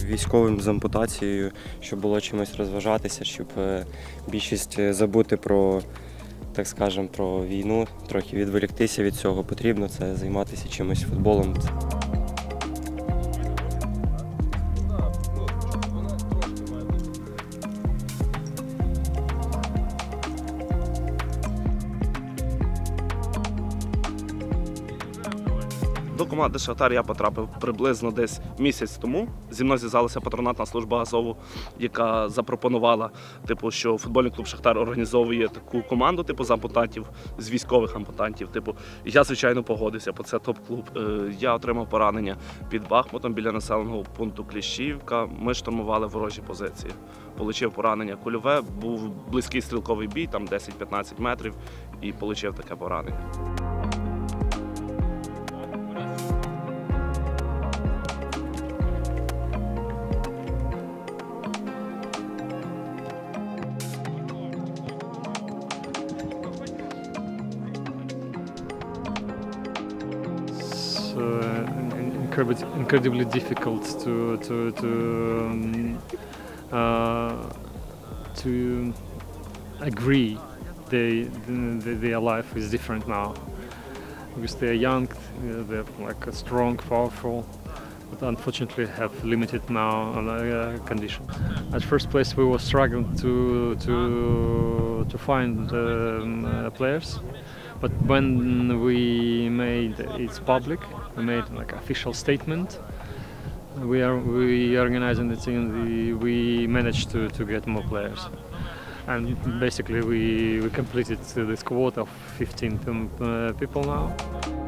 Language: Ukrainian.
військовим з ампутацією, щоб було чимось розважатися, щоб більшість забути про, так скажемо, про війну, трохи відволіктися від цього. Потрібно це займатися чимось футболом. До команди «Шахтар» я потрапив приблизно десь місяць тому. Зі мною зв'язалася патронатна служба Азову, яка запропонувала, що футбольний клуб «Шахтар» організовує таку команду з ампутантів, з військових ампутантів. Я, звичайно, погодився, бо це топ-клуб. Я отримав поранення під Бахмутом біля населеного пункту Кліщіївка. Ми штурмували ворожі позиції. Получив поранення кульове, був близький стрілковий бій, там 10-15 метрів, і отримав таке поранення. Incredibly difficult to agree their life is different now because they are young, they're like strong, powerful, but unfortunately have limited now condition. At first place we were struggling to find players. But when we made it public, we made like official statement. We organizing the team. We managed to get more players, and basically we completed the squad of 15 people now.